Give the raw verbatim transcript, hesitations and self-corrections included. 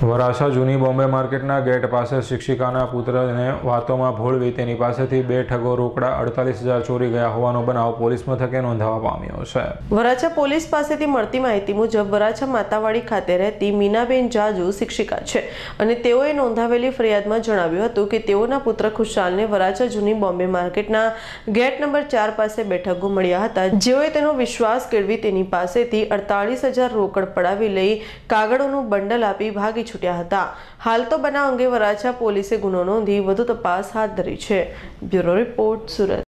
વરાછા જૂની બોમ્બે માર્કેટના ગેટ પાસે શિક્ષિકાના પુત્રને વાતોમાં ભોળવી તેની પાસેથી બે ઠગો રોકડા અડતાલીસ હજાર ચોરી ગયા હોવાનો બનાવ પોલીસ મથકે નોંધવા પામ્યો છે। વરાછા પોલીસ પાસેથી મળતી માહિતી મુજબ વરાછા માતાવાડી ખાતે રહેતી મીનાબેન જાજુ શિક્ષિકા છે અને તેઓએ નોંધાવેલી ફરિયાદમાં જણાવ્યું હતું કે તેઓના પુત્ર ખુશાલને વરાછા જૂની બોમ્બે માર્કેટના ગેટ નંબર ચાર પાસે બે ઠગો મળ્યા હતા, જેઓએ તેનો વિશ્વાસ કેળવી તેની પાસેથી અડતાલીસ હજાર રોકડ પડાવી લઈ કાગળોનું બંડલ આપી ભાગી છૂટ્યા હતા। હાલ તો બનાવ અંગે વરાછા પોલીસે ગુનો નોંધી વધુ તપાસ હાથ ધરી છે। Bureau report, Surat.